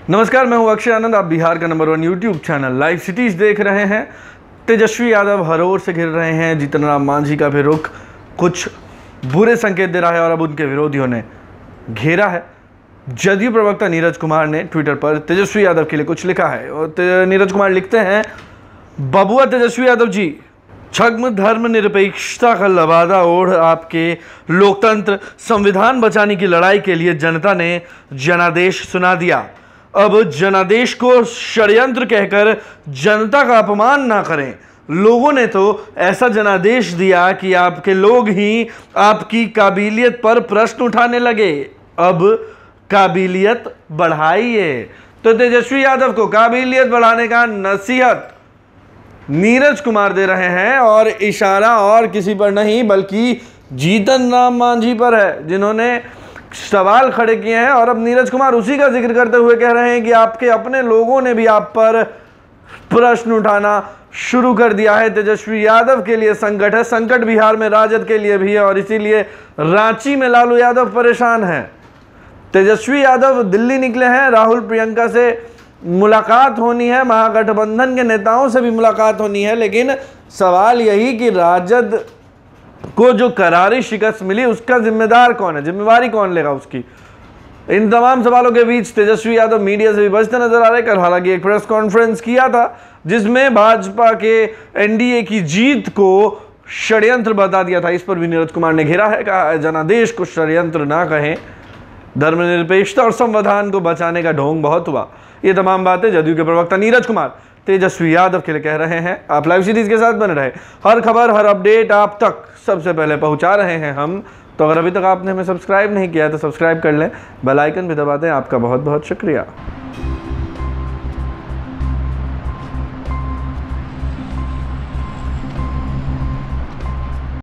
नमस्कार, मैं हूं अक्षय आनंद। आप बिहार का number 1 YouTube channel Live Cities देख रहे हैं। तेजस्वी यादव हर ओर से घिर रहे हैं। जीतन राम मांझी का भी रुख कुछ बुरे संकेत दे रहा है और अब उनके विरोधियों ने घेरा है। जदयू प्रवक्ता नीरज कुमार ने ट्विटर पर तेजस्वी यादव के लिए कुछ लिखा है और नीरज कुमार लिखते हैं, बबुआ तेजस्वी यादव जी, छद्म धर्मनिरपेक्षता का लबादा ओढ़ आपके लोकतंत्र संविधान बचाने की लड़ाई के लिए जनता ने जनादेश सुना दिया। अब जनादेश को षड्यंत्र कहकर जनता का अपमान ना करें। लोगों ने तो ऐसा जनादेश दिया कि आपके लोग ही आपकी काबिलियत पर प्रश्न उठाने लगे। अब काबिलियत बढ़ाइए। तो तेजस्वी यादव को काबिलियत बढ़ाने का नसीहत नीरज कुमार दे रहे हैं और इशारा और किसी पर नहीं बल्कि जीतन राम मांझी पर है, जिन्होंने सवाल खड़े किए हैं। और अब नीरज कुमार उसी का जिक्र करते हुए कह रहे हैं कि आपके अपने लोगों ने भी आप पर प्रश्न उठाना शुरू कर दिया है। तेजस्वी यादव के लिए संकट है, संकट बिहार में राजद के लिए भी है और इसीलिए रांची में लालू यादव परेशान है। तेजस्वी यादव दिल्ली निकले हैं, राहुल प्रियंका से मुलाकात होनी है, महागठबंधन के नेताओं से भी मुलाकात होनी है, लेकिन सवाल यही कि राजद को जो करारी शिकस्त मिली उसका जिम्मेदार कौन है, जिम्मेवारी कौन लेगा उसकी। इन तमाम सवालों के बीच तेजस्वी यादव मीडिया से भी बचते नजर आ रहे। कल हालांकि एक प्रेस कॉन्फ्रेंस किया था जिसमें भाजपा के एनडीए की जीत को षड्यंत्र बता दिया था। इस पर भी नीरज कुमार ने घेरा है, कहा जनादेश को षड्यंत्र ना कहें, धर्मनिरपेक्षता और संविधान को बचाने का ढोंग बहुत हुआ। ये तमाम बातें जदयू के प्रवक्ता नीरज कुमार तेजस्वी यादव के लिए कह रहे हैं। आप लाइव सीरीज के साथ बने रहे, हर खबर हर अपडेट आप तक सबसे पहले पहुंचा रहे हैं हम। तो अगर अभी तक आपने हमें सब्सक्राइब नहीं किया तो सब्सक्राइब कर लें, बेल आइकन भी दबा दें। आपका बहुत बहुत शुक्रिया।